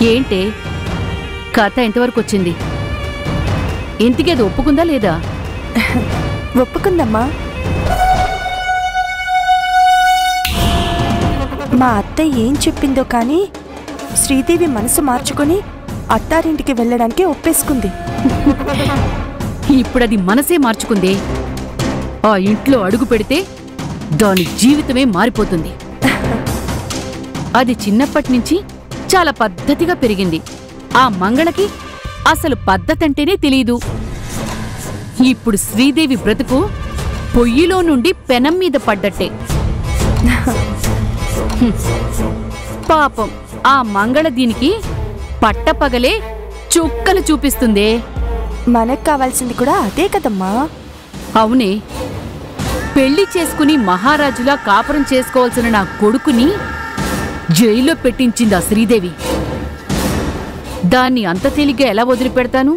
ఏంటే కథ ఎంతవరకు వచ్చింది? ఇంతకీ అది ఒప్పుకుందా లేదా? ఒప్పుకుందమ్మా. మా అత్త ఏం చెప్పిందో కానీ శ్రీదేవి మనసు మార్చుకొని అత్తారింటికి వెళ్ళడానికి ఒప్పేసుకుంది. ఇప్పుడది మనసే మార్చుకుంది. ఆ ఇంట్లో అడుగు పెడితే దాని జీవితమే మారిపోతుంది. అది చిన్నప్పటినుంచి చాలా పద్ధతిగా పెరిగింది. ఆ మంగళకి అసలు పద్ధతంటేనే తెలీదు. ఇప్పుడు శ్రీదేవి బ్రతుకు పొయ్యిలో నుండి పెనం మీద పడ్డట్టే. పాపం ఆ మంగళ దీనికి పట్టపగలే చుక్కలు చూపిస్తుందే. మనకు కావాల్సింది కూడా అదే కదమ్మా. అవునే, పెళ్లి చేసుకుని మహారాజులా కాపురం చేసుకోవాల్సిన నా కొడుకుని జైల్లో పెట్టించింది ఆ శ్రీదేవి. దాన్ని అంత తేలిగ్గా ఎలా వదిలిపెడతాను?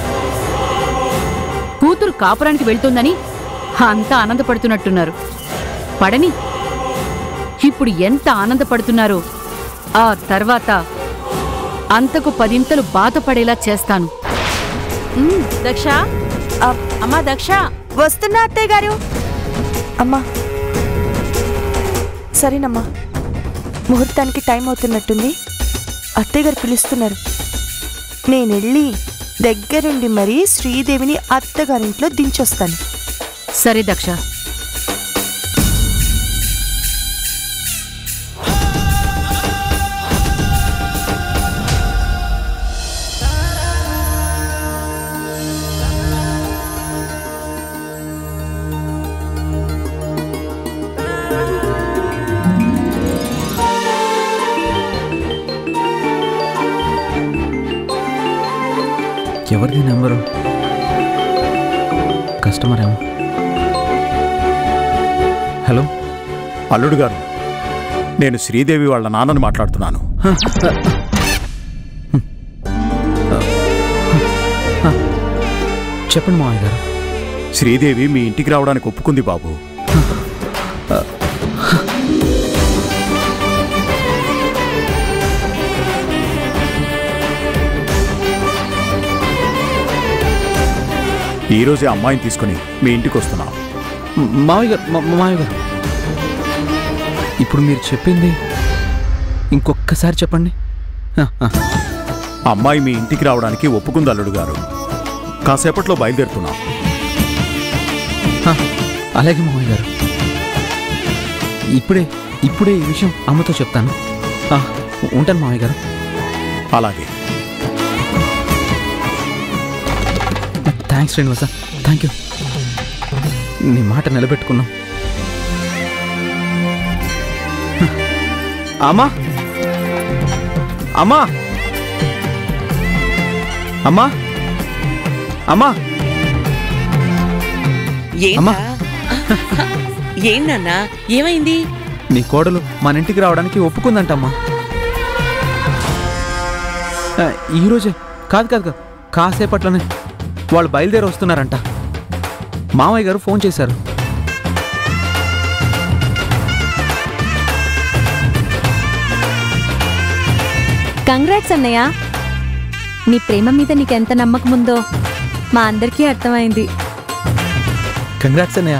కూతురు కాపురానికి వెళ్తుందని అంతా ఆనందపడుతున్నట్టున్నారు. పడని. ఇప్పుడు ఎంత ఆనందపడుతున్నారో ఆ తర్వాత అంతకు 10 బాధపడేలా చేస్తాను. దక్ష, అమ్మా దక్ష. వస్తున్నా అత్తయ్య గారు. అమ్మా సరేనమ్మా, ముహూర్తానికి టైం అవుతున్నట్టుంది. అత్తయ్య గారు పిలుస్తున్నారు. నేనెళ్ళి దగ్గరుండి మరీ శ్రీదేవిని అత్తగారింట్లో దించొస్తాను. సరే దక్ష. ఎవరిది నెంబరు? కస్టమర్ ఏమో. హలో అల్లుడు గారు, నేను శ్రీదేవి వాళ్ళ నాన్నని మాట్లాడుతున్నాను. చెప్పండి మావయ్య గారు. శ్రీదేవి మీ ఇంటికి రావడానికి ఒప్పుకుంది బాబు. ఈరోజే అమ్మాయిని తీసుకుని మీ ఇంటికి వస్తున్నా. మావయ్య గారు, ఇప్పుడు మీరు చెప్పింది ఇంకొక్కసారి చెప్పండి. అమ్మాయి మీ ఇంటికి రావడానికి ఒప్పుకుంది అల్లుడు గారు. కాసేపట్లో బయలుదేరుతున్నాం. అలాగే మావయ్య గారు, ఇప్పుడే ఈ విషయం అమ్మతో చెప్తాను. ఉంటాను మావయ్య గారు. అలాగే. Thanks Srinivasa, thank you. నీ మాట నిలబెట్టుకున్నాం. అమ్మా అమ్మా అమ్మా అమ్మా అమ్మా, ఏంటన్నా ఏమైంది? నీ కోడలు మన ఇంటికి రావడానికి ఒప్పుకుందంటమ్మా. ఈరోజే కాదు, కాసేపట్లోనే వాళ్ళు బయలుదేరి వస్తున్నారంట. మామయ్య గారు ఫోన్ చేశారు. కంగ్రాట్స్ అన్నయ్య. నీ ప్రేమ మీద నీకెంత నమ్మకం ఉందో మా అందరికీ అర్థమైంది. కంగ్రాట్స్ అన్నయ్య.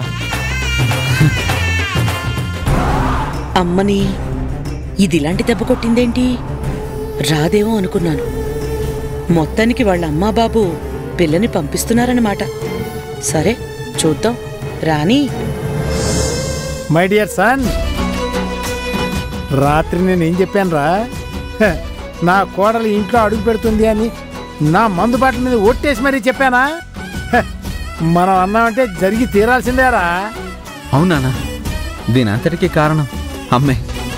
అమ్మని ఇదిలాంటి దెబ్బ కొట్టిందేంటి? రాదేమో అనుకున్నాను. మొత్తానికి వాళ్ళ అమ్మా బాబు పిల్లని పంపిస్తున్నారన్నమాట. సరే చూద్దాం. రాణి. మై డియర్ సన్, రాత్రి నేనేం చెప్పాను రా? నా కోడలు ఇంట్లో అడుగు పెడుతుంది అని నా మందుబాట్ల మీద ఒట్టేసి మరీ చెప్పానా? మనం అన్నామంటే జరిగి తీరాల్సిందేరా. అవునా? దీని అంతటికీ కారణం అమ్మే.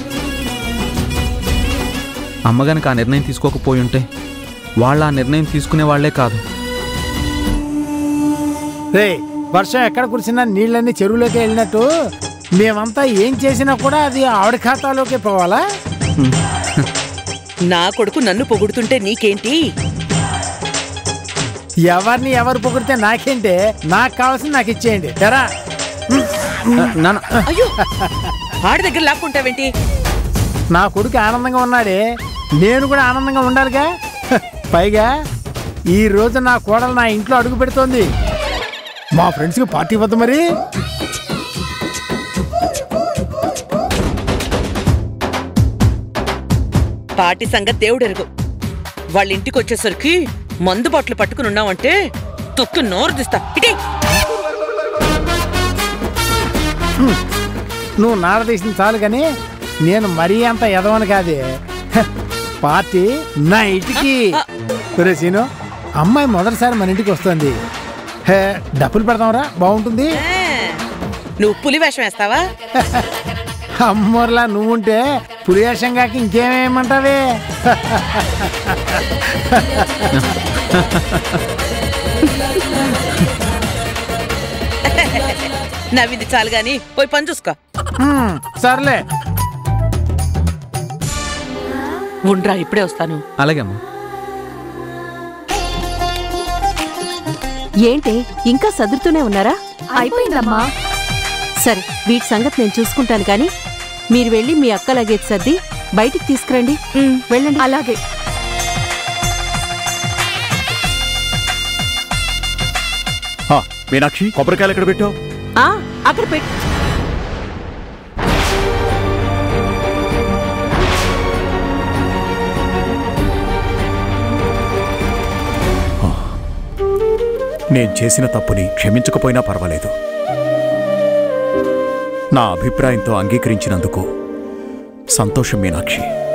అమ్మగానికి ఆ నిర్ణయం తీసుకోకపోయి ఉంటే వాళ్ళ ఆ నిర్ణయం తీసుకునే వాళ్లే కాదు. రే, వర్షం ఎక్కడ కురిసినా నీళ్ళన్నీ చెరువులోకి వెళ్ళినట్టు మేమంతా ఏం చేసినా కూడా అది ఆవిడ ఖాతాలోకే పోవాలా? నా కొడుకు నన్ను పొగుడుతుంటే నీకేంటి? ఎవరిని ఎవరు పొగిడితే నాకేంటే? నాకు కావాల్సింది నాకు ఇచ్చేయండి. ఎరా అయ్యో, ఆడి దగ్గర లాక్కుంటావేంటి? నా కొడుకు ఆనందంగా ఉన్నాడే, నేను కూడా ఆనందంగా ఉండాలిగా. పైగా ఈ రోజు నా కోడలు నా ఇంట్లో అడుగు పెడుతోంది. మా ఫ్రెండ్స్కి పార్టీ ఇవ్వద్దు మరి. పార్టీ సంగతి దేవుడు ఎరుగు. వాళ్ళ ఇంటికి వచ్చేసరికి మందు బాటలు పట్టుకుని ఉన్నావంటే తొక్కి నోరు తీస్తా. ఇటీ నువ్వు నారదీసిన చాలు కానీ నేను మరీ అంత ఎదవను కాదే. పార్టీ నా ఇంటికి. సీను, అమ్మాయి మొదటిసారి మన ఇంటికి వస్తుంది. డబ్బులు పెడతాంరా, బాగుంటుంది. నువ్వు పులి వేషం వేస్తావా? అమ్మోర్లా నువ్వుంటే పులివేషం కాక ఇంకేమేమంటావే? నవ్వింది చాలు గాని పోయి పని చూసుకో. సర్లే ఉండ్రా, ఇప్పుడే వస్తాను. అలాగే అమ్మా. ఏంటి ఇంకా సదురుతూనే ఉన్నారా? అయిపోయిందమ్మా. సరే, వీటి సంగతి నేను చూసుకుంటాను కానీ మీరు వెళ్ళి మీ అక్క లగేజ్ సర్ది బయటికి తీసుకురండి. వెళ్ళండి. అలాగే. మీనాక్షి, కొబ్బరికాయలు ఎక్కడ పెట్టావు? అక్కడ పెట్టు. నేను చేసిన తప్పుని క్షమించకపోయినా పర్వాలేదు. నా అభిప్రాయంతో అంగీకరించినందుకు సంతోషం మీనాక్షి.